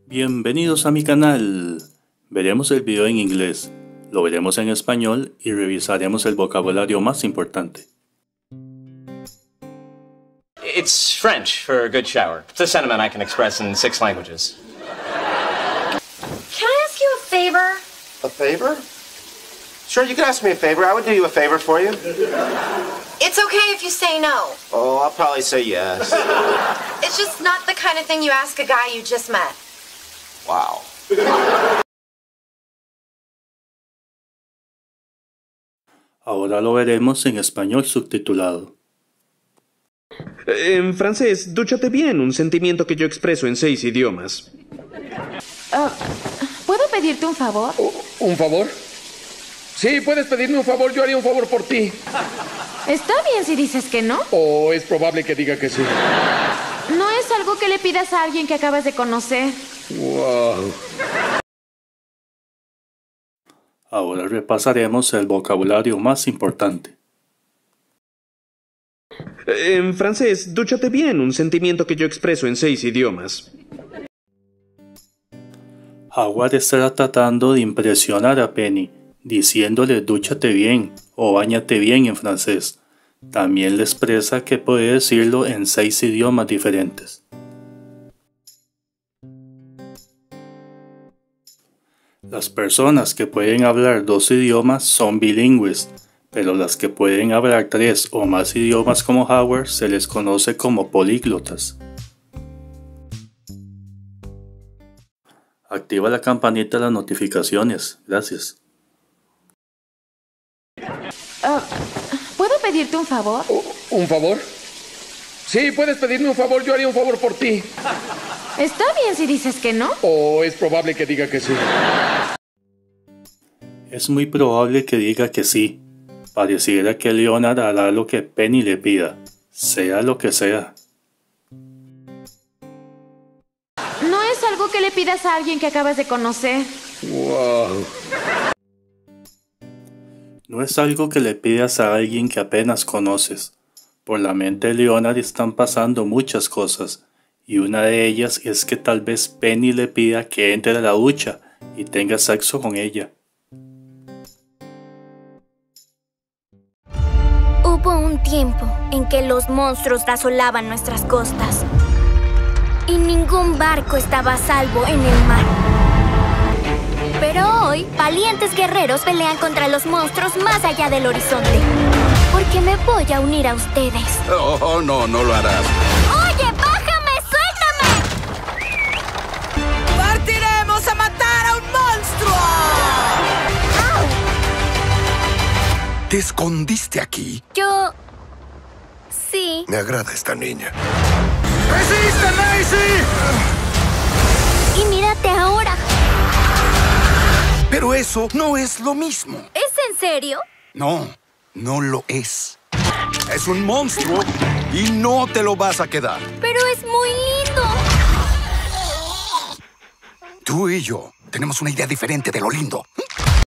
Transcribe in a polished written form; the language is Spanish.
Bienvenidos a mi canal. Veremos el video en inglés, lo veremos en español y revisaremos el vocabulario más importante. It's French for a good shower. It's a sentiment I can express in 6 languages. Can I ask you a favor? A favor? Sure, you can ask me a favor. I would do you a favor for you. It's okay if you say no. Oh, I'll probably say yes. It's just not the kind of thing you ask a guy you just met. Wow. Ahora lo veremos en español subtitulado. En francés, dúchate bien, un sentimiento que yo expreso en 6 idiomas. ¿Puedo pedirte un favor? ¿Un favor? Sí, puedes pedirme un favor, yo haría un favor por ti. Está bien si dices que no. O es probable que diga que sí. No es algo que le pidas a alguien que acabas de conocer. Wow. Ahora repasaremos el vocabulario más importante. En francés, dúchate bien, un sentimiento que yo expreso en 6 idiomas. Howard estará tratando de impresionar a Penny, diciéndole dúchate bien o báñate bien en francés. También le expresa que puede decirlo en 6 idiomas diferentes. Las personas que pueden hablar 2 idiomas son bilingües, pero las que pueden hablar 3 o más idiomas como Howard se les conoce como políglotas. Activa la campanita de las notificaciones. Gracias. ¿Puedo pedirte un favor? ¿Un favor? Sí, puedes pedirme un favor, yo haría un favor por ti. Está bien si dices que no. O es probable que diga que sí. Es muy probable que diga que sí. Pareciera que Leonard hará lo que Penny le pida, sea lo que sea. No es algo que le pidas a alguien que acabas de conocer. Wow. No es algo que le pidas a alguien que apenas conoces. Por la mente de Leonard están pasando muchas cosas, y una de ellas es que tal vez Penny le pida que entre a la ducha y tenga sexo con ella. Hubo un tiempo en que los monstruos asolaban nuestras costas y ningún barco estaba a salvo en el mar. Pero hoy, valientes guerreros pelean contra los monstruos más allá del horizonte. Porque me voy a unir a ustedes. Oh, no, no lo harás. ¡Oye, bájame! ¡Suéltame! ¡Partiremos a matar a un monstruo! ¡Au! ¿Te escondiste aquí? Yo... sí. Me agrada esta niña. ¡Resiste, Macy! Y mírate ahora. Pero eso no es lo mismo. ¿Es en serio? No, no lo es. Es un monstruo y no te lo vas a quedar. Pero es muy lindo. Tú y yo tenemos una idea diferente de lo lindo.